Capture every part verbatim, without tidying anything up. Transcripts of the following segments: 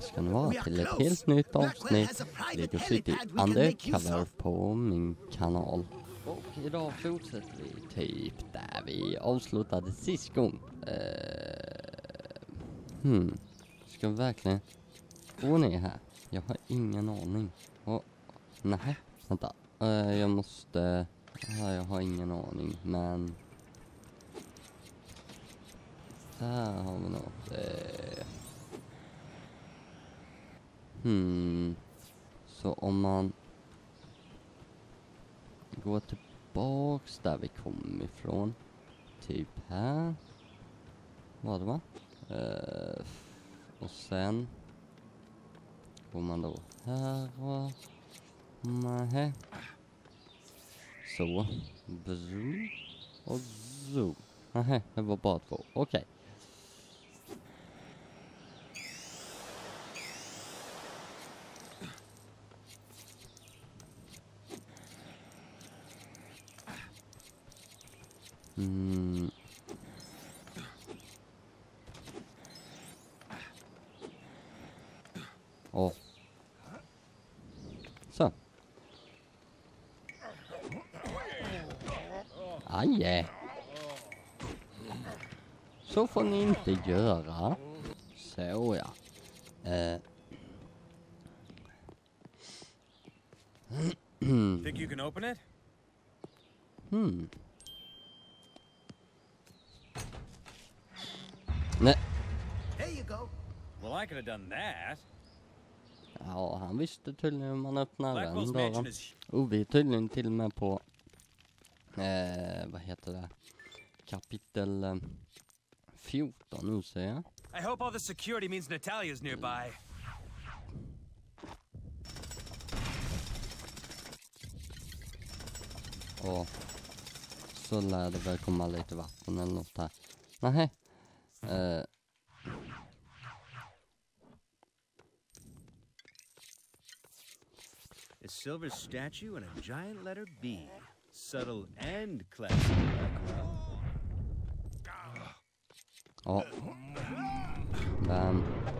ska ni vara till ett helt nytt avsnitt Lego City Undercover på min kanal. Och idag fortsätter vi typ där vi avslutade sist gång. Uh, hmm, ska vi verkligen gå ner här? Jag har ingen aning. Oh, nej, vänta. Uh, jag måste... Uh, jag har ingen aning, men... Där har vi något. Uh, hmm. Så om man går tillbaks där vi kom ifrån. Typ här. Var det va? Uh, och sen går man då här och... Nej. Så. Bzz. Och zo. Nej, det var bara två. Okej. Okay. Mm. Åh. Så. Aj. Så får ni inte göra. Så ja. Eh. Think you can open it? Hmm. Nej. There you go. Well, I could have done that. Ja, han visste tydligen hur man öppnar den Blackwell's dörren. mansion is... Och vi är tydligen till och med på eh, vad heter det? Kapitel eh, fjorton nu ser jag. I hope all the security means Natalia's nearby. Och så lär det väl komma lite vatten eller något här. Nej. Eh. A silver statue and a giant letter B. Subtle and classy, Blackwell. Ja. Bam.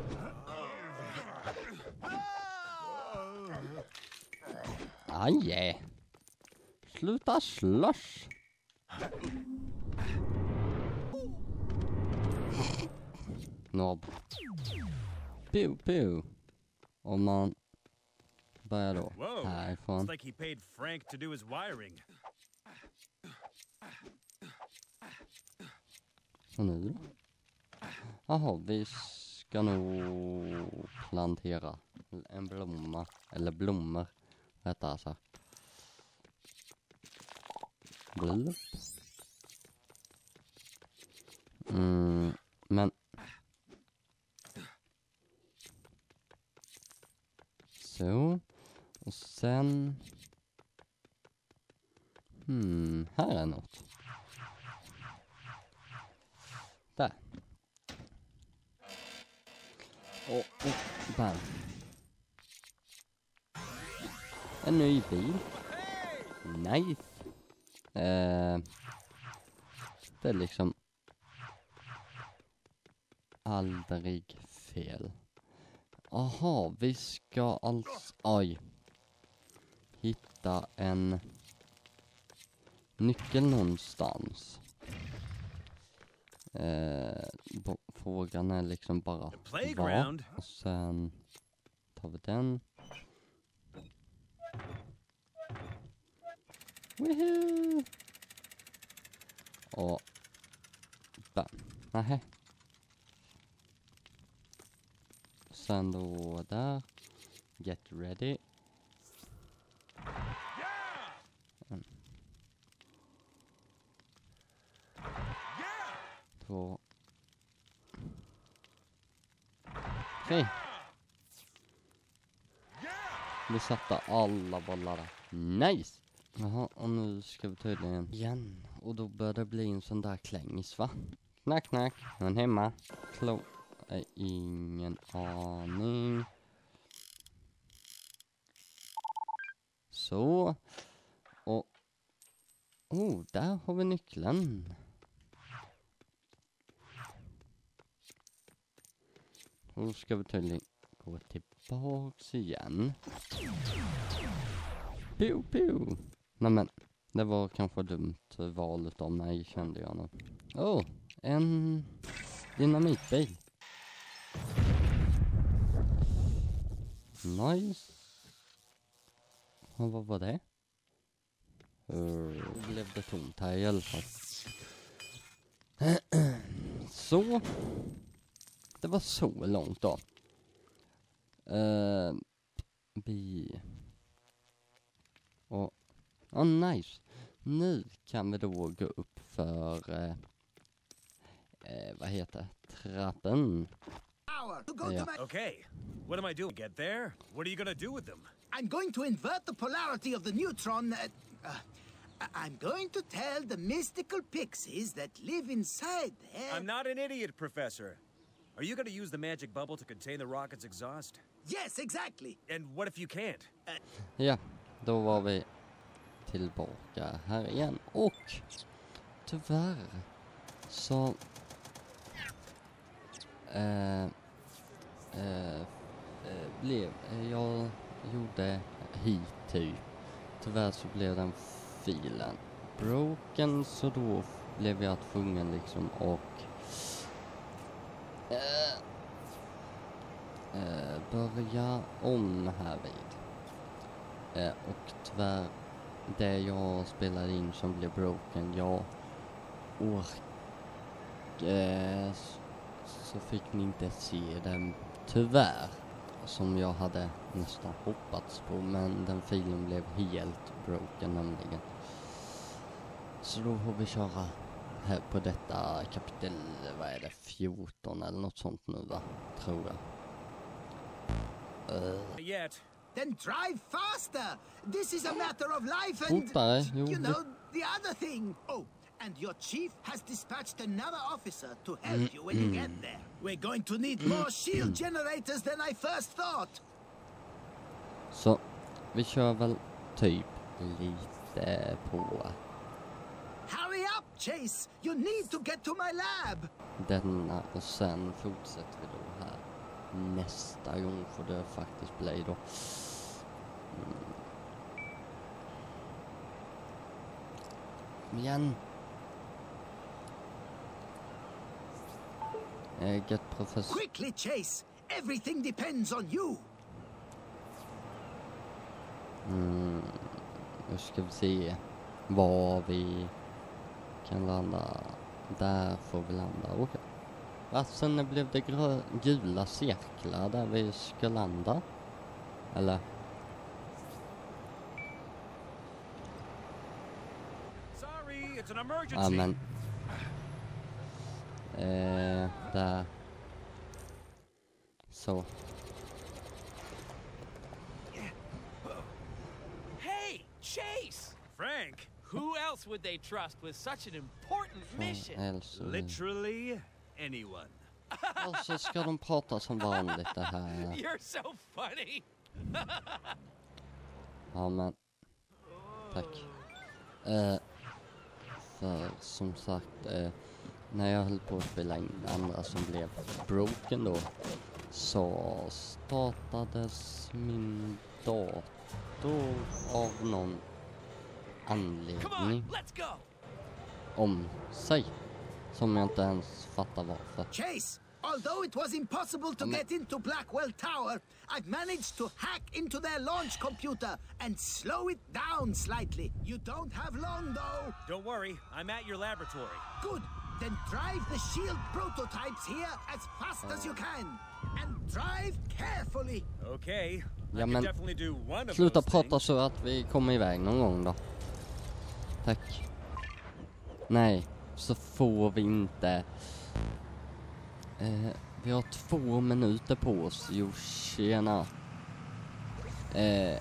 Aj. Sluta slåss. Nobb. Pew pew. Om man börjar då Whoa. härifrån. It's like he paid Frank to do his wiring. Och nu då? Jaha, vi ska nog plantera en blomma. Eller blommor, rättare sagt. Blå. Mm, men... Så. Och sen... Hmm, här är något. Där. Och, och bam. En ny bil. Nice. Eh, det är liksom aldrig fel. Aha, vi ska alltså... Oj. Hitta en nyckel någonstans. Eh, frågan är liksom bara var. Och sen tar vi den. Woohoo! Och bam. Nähä. Sen då där. Get ready. En. Två. Tre. Vi satte alla bollar där. Nice! Jaha, och nu ska vi tydligen igen. Och då börjar det bli en sån där klängis, va? Knack, knack. Men hemma. Klo... Äh, ingen aning. Så. Och... Oh, där har vi nyckeln. Då ska vi tydligen gå tillbaks igen. Pew, pew. Nej men, det var kanske dumt val av mig, kände jag nu. Åh, oh, en dynamitbil. Nice. Och vad var det? Uh, blev det tomt här i alla fall. Så. Det var så långt då. Uh, bi. Och, oh nice. Nu kan vi då gå upp för, uh, uh, vad heter trappen. Ja. Okay, what am I doing? Get there? What are you gonna do with them? I'm going to invert the polarity of the neutron. Uh, uh, I'm going to tell the mystical pixies that live inside there. I'm not an idiot, Professor. Are you gonna use the magic bubble to contain the rocket's exhaust? Yes, exactly. And what if you can't? Uh, ja, då var vi tillbaka här igen. Och tyvärr så eh, eh, eh, blev jag gjorde hit typ. Tyvärr så blev den filen broken, så då blev jag tvungen liksom och eh, eh, börja om här vid. Eh, och tyvärr det jag spelade in som blev broken, jag ork eh, så fick ni inte se den tyvärr, som jag hade nästan hoppats på, men den filen blev helt broken nämligen. Så då får vi köra här på detta kapitel, vad är det, fjorton eller något sånt nu va, tror jag. Uh. Yet. Then drive faster. This is a matter of life and, Fortare, jo, you know, the other thing. Oh, and your chief has dispatched another officer to help you when you get there. We're going to need more shield generators than I first thought. Så vi kör väl typ lite på Hurry up, Chase. You need to get to my lab. denna och sen fortsätter vi då här nästa gång, får det faktiskt bli då. Mm. Igen. Uh, get professor. Quickly, Chase. Everything depends on you. Mm. Nu ska vi se var vi kan landa. Där får vi landa. Okej. Okay. Alltså, sen blev det grö- gula cirklar där vi ska landa. Eller? Sorry, it's an emergency. Ja, men. Eh, där. Så. Hey, Chase! Frank, Who else would they trust with such an important mission? Alltså, literally anyone. och så ska de prata som vanligt det här. You're so funny. Ja, men. Tack. Eh, för som sagt, eh, när jag höll på att spela in andra som blev broken då, så startades min dator av någon Come on, anledning let's go. om sig, som jag inte ens fattar varför. Chase, although it was impossible to Men- get into Blackwell Tower, I've managed to hack into their launch computer and slow it down slightly. You don't have long, though. Don't worry, I'm at your laboratory. Good. Then drive the shield prototypes here as fast as you can. And drive carefully. Okay, I Ja, can men definitely do one of sluta those prata things. så att vi kommer iväg någon gång då. Tack. Nej, så får vi inte. Eh, vi har två minuter på oss. Jo, tjena. Eh,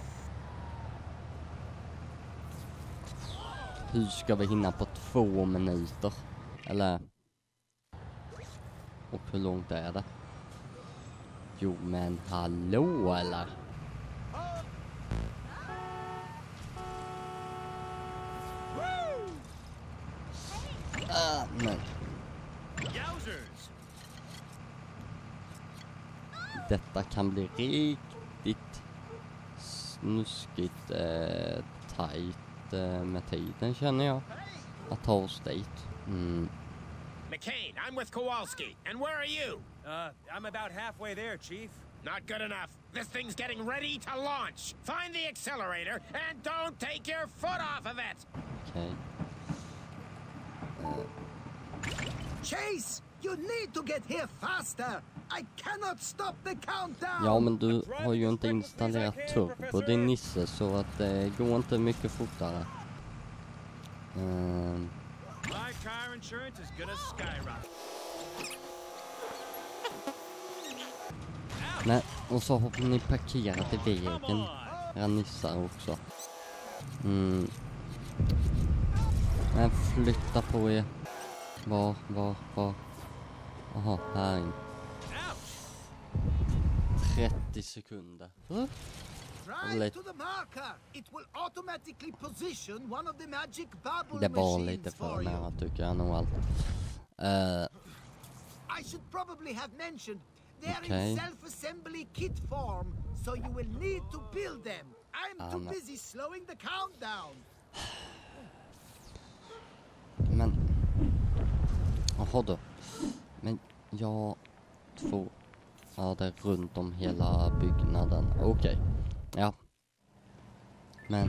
hur ska vi hinna på två minuter? Eller? Och hur långt är det? Jo, men hallå eller? Ah, nej. Yowzers! detta kan bli riktigt snuskigt eh, tajt eh, med tiden, känner jag. Att ta oss dit. Mm. McCain, I'm with Kowalski. And where are you? Uh, I'm about halfway there, Chief. Not good enough. This thing's getting ready to launch. Find the accelerator and don't take your foot off of it. Okej. Chase, you need to get here faster. I cannot stop the countdown. Ja, men du har ju inte installerat turbo, din nisse, så att det går inte mycket fortare. Um. My car insurance is gonna skyrocket. Nej, och så har ni parkerat i vägen. Jag nissar också. Mm. Men flytta på er. Var, var, var. Jaha, här in. trettio sekunder. Huh? Drive to the marker. It will automatically position one of the magic bubble Det var machines lite för for you. nära, tycker jag nog allt. Uh, I should probably have mentioned they're Okay. in self-assembly kit form, so you will need to build them. I'm too Um, busy slowing the countdown. men... Jaha då. Men jag tror... Ja, det är runt om hela byggnaden. Okej. Okay. Ja. Men...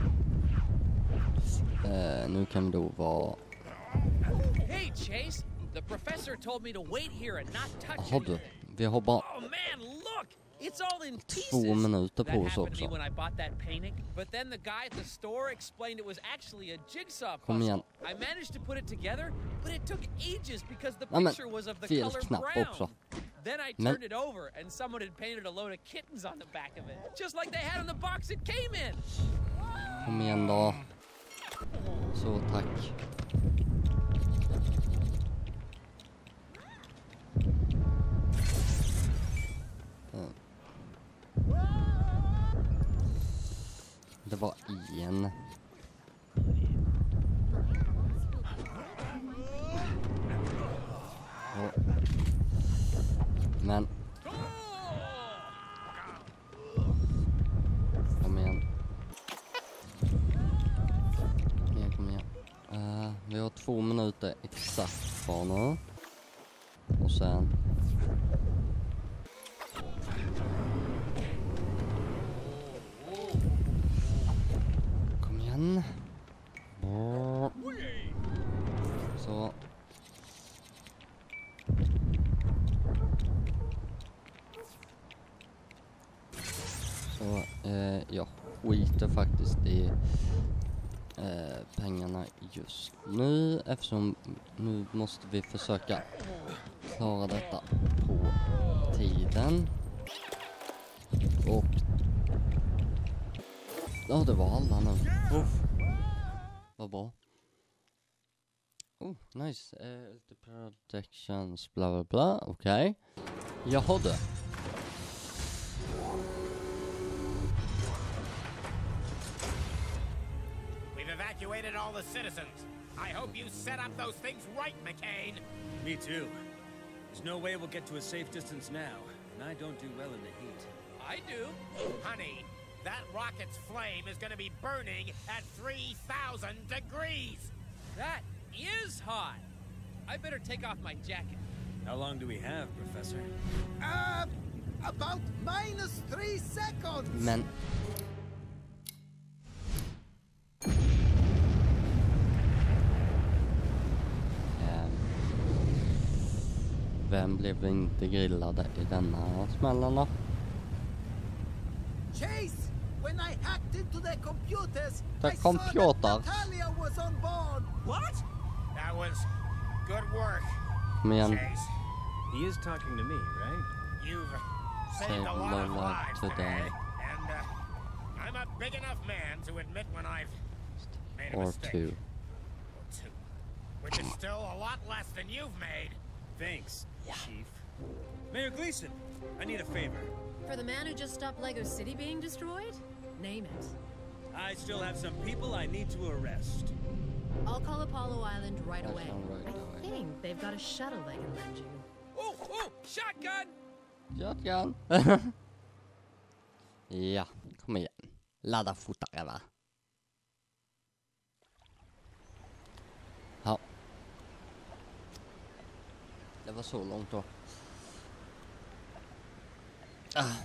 Uh, nu kan vi då vara... Hey, Chase. The professor told me to wait here and not touch Jaha du. Vi har bara Oh man, look! It's all in pieces. två minuter That på oss happened to me också. when I bought that painting, but then the guy at the store explained it was actually a jigsaw Kom igen. puzzle. I managed to put it together, but it took ages because the Ja, men picture was of the fel color knapp brown. också. Then I Men- turned it over and someone had painted a load of kittens on the back of it, just like they had on the box it came in. Kom igen då. Så, tack. Mm. Det var en. Ja. Men. Kom igen. Kom igen, kom igen. Uh, vi har två minuter exakt kvar nu. Och sen... Kom igen. Brr. Så. Så, eh, jag skiter faktiskt i eh, pengarna just nu, eftersom nu måste vi försöka klara detta på tiden. Och ja, det var alla nu. Uff. Vad bra. Oh, nice. Eh, lite protections, bla bla bla. Okej. Okay. Jaha du. We've evacuated all the citizens. I hope you set up those things right, McCain. Me too. There's no way we'll get to a safe distance now, and I don't do well in the heat. I do. Honey, that rocket's flame is going to be burning at three thousand degrees. That is hot. I better take off my jacket. How long do we have, Professor? Uh, about minus three seconds. Men Ehm, vem blev inte grillade i denna smällen då? Chase, when I hacked into their computers, The I saw computers? that Natalia was on board. What? That was good work, Kom igen. Chase. He is talking to me, right? You've Saved saved a lot of my life lives today. today, and uh, I'm a big enough man to admit when I've made a Or mistake. two. Or two. Which is still a lot less than you've made. Thanks, Chief. Mayor Gleason, I need a favor. For the man who just stopped Lego City being destroyed? Name it. I still have some people I need to arrest. I'll call Apollo Island right I away. shall right I away. think they've got a shuttle they can lend you. Oh, oh, shotgun! Shotgun. Ja, kom igen. Ladda fortare, va? Ja. Det var så långt då. Ah.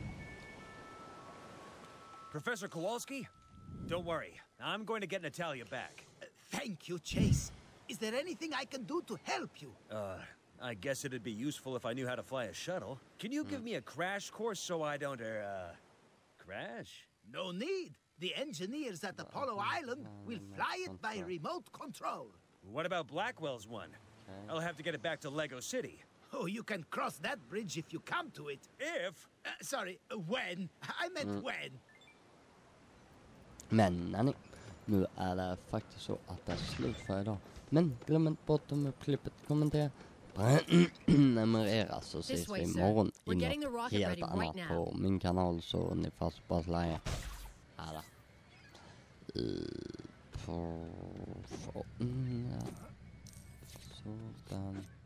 Professor Kowalski? Don't worry. I'm going to get Natalia back. Uh, thank you, Chase. Is there anything I can do to help you? Uh, I guess it'd be useful if I knew how to fly a shuttle. Can you give me a crash course so I don't, uh, crash? No need. The engineers at Apollo Island will fly it by remote control. What about Blackwell's one? I'll have to get it back to Lego City. Oh, you can cross that bridge if you come to it. If? Uh, sorry, uh, when? I meant when. Men nej, nu är det faktiskt så att det är slut för idag. Men glöm inte bort att med klippet, kommentera, prenumerera, så ses vi imorgon i något helt annat på min kanal, så ni får bara slaya. Här då. På... Mm, ja. Sådan.